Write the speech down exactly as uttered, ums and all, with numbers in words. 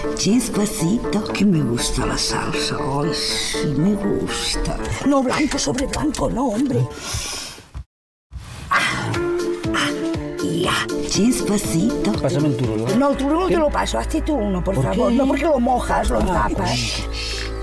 Chispacito, que me gusta la salsa. Ay, sí, me gusta. No blanco sobre blanco, no, hombre. Ah, ah, ya, chispacito. Pásame el turno. No, el turno no te lo paso. Hazte tú uno, por, ¿Por favor. qué? No, porque lo mojas, lo Ah, tapas.